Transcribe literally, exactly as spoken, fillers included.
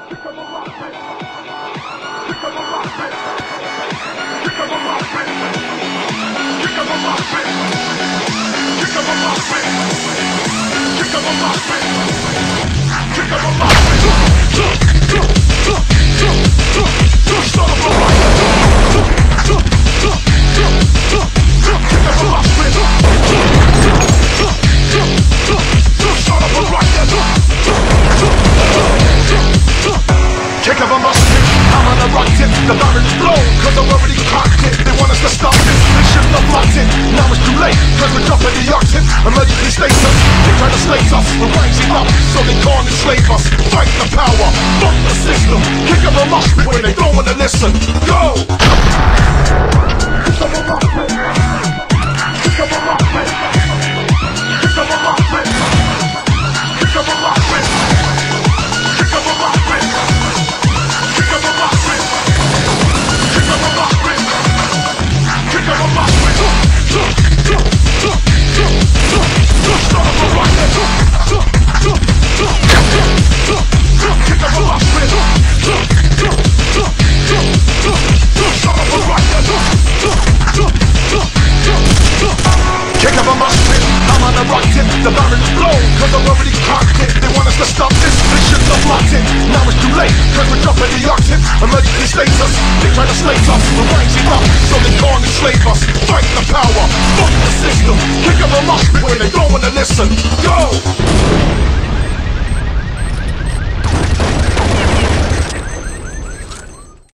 Kick of a musket, I'm on a rocket. The barrel is blown, cause I'm already cocked it. They want us to stop this, they shouldn't have blocked it. Now it's too late, cause we're dropping the octave. Emergency status, they try to slate us. We're rising up, so they can't enslave us. Fight the power, fuck the system. Kick of a musket when they don't wanna listen. Go! Kick of a musket. Kick of a musket. Kick of a musket. Kick of a musket. Kick of a musket. Kick of a musket. Kick of a musket. Kick of a musket. Son of a rocket. Kick of a musket. Son of a rocket. Kick of a musket, I'm on a rocket. The barrel is blown, cause I'm already cocked it. They want us to stop this, they shouldn't have blocked it. Now it's too late, cause we're dropping the octave. Emergency status, they try to slate us. We're rising up, so they can't enslave us. Fight the power, fuck the system. Kick of a musket when they don't wanna listen. Go!